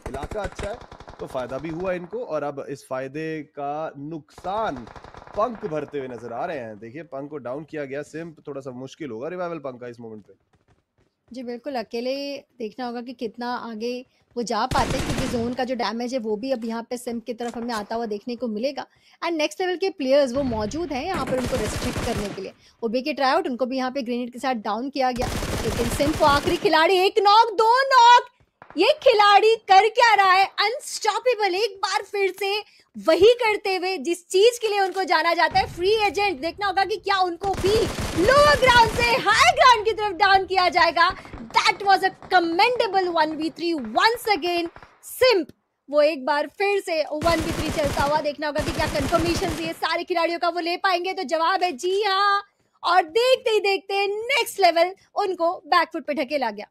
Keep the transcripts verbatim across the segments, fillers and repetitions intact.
इलाका अच्छा है तो फायदा भी हुआ इनको और अब इस फायदे का नुकसान पंक भरते हुए नजर आ रहे हैं। देखिए पंक को डाउन किया गया, सिम्प थोड़ा सा मुश्किल होगा रिवाइवल पंक का इस मोमेंट पे। जी, बिल्कुल, अकेले देखना होगा कि कितना आगे वो जा पाते हैं क्योंकि ज़ोन का जो डैमेज है वो भी अब यहाँ पे सिम्प की तरफ हमें आता हुआ देखने को मिलेगा एंड नेक्स्ट लेवल के प्लेयर्स वो मौजूद हैं यहाँ पर उनको रिस्ट्रिक्ट करने के लिए। ओबी के ट्राई आउट उनको भी यहाँ पे ग्रेनेड के साथ डाउन किया गया, लेकिन सिम्प को आखिरी खिलाड़ी एक नॉक, दो नॉक, ये खिलाड़ी कर क्या रहा है? अनस्टॉपेबल एक बार फिर से वही करते हुए जिस चीज के लिए उनको जाना जाता है, फ्री एजेंट। देखना होगा कि क्या उनको भी लोअर ग्राउंड से हाई ग्राउंड की तरफ डाउन किया जाएगा। That was a commendable one v three once again. Simp वो एक बार फिर से वन वी थ्री चलता हुआ, देखना होगा कि क्या कंफर्मेशन ये सारे खिलाड़ियों का वो ले पाएंगे। तो जवाब है जी हाँ, और देखते ही देखते नेक्स्ट लेवल उनको बैकफुट पे ढकेला गया।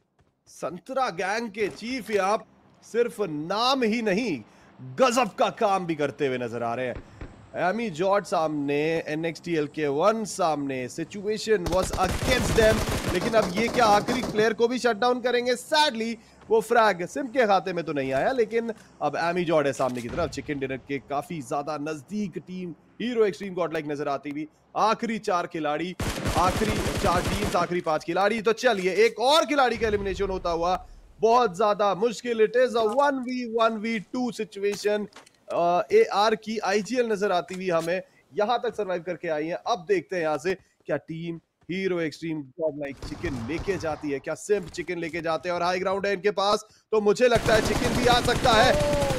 संतरा गैंग के चीफ यहाँ सिर्फ नाम ही नहीं गजब का काम भी करते हुए नजर आ रहे हैं। एमी जॉर्ज सामने, एनएक्सटीएल के वन सामने, सिचुएशन वाज अगेंस्ट देम, लेकिन अब ये क्या आखिरी प्लेयर को भी शट डाउन करेंगे? सैडली वो फ्रैग सिम के खाते में तो नहीं आया, लेकिन अब एमी जॉर्ज है सामने की तरफ। चिकन डिनर के काफी ज्यादा नजदीक टीम हीरो एक्सट्रीम गॉडलाइक नजर आती हुई। आखिरी चार खिलाड़ी, आखिरी चार टीम्स, आखिरी पांच खिलाड़ी। तो चलिए एक और खिलाड़ी का एलिमिनेशन होता हुआ बहुत ज्यादा मुश्किल। It is a one v one v two situation. A R की आईजीएल नजर आती हुई हमें यहां तक सरवाइव करके आई है। अब देखते हैं यहां से क्या team hero extreme godlike chicken लेके जाती है, क्या सिम्प चिकन लेके जाते हैं? और हाई ग्राउंड है इनके पास, तो मुझे लगता है चिकन भी आ सकता है।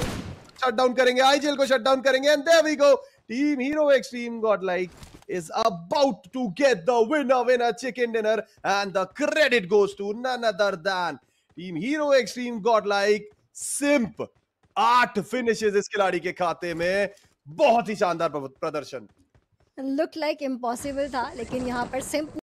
शट डाउन करेंगे, आईजीएल को शट डाउन करेंगे and there we go. Team hero extreme godlike is about to get the winner winner chicken dinner and the credit goes to none other than Team Hero Extreme Godlike Simp। आठ finishes इस खिलाड़ी के खाते में, बहुत ही शानदार प्रदर्शन। Look like impossible था, लेकिन यहाँ पर सिम्प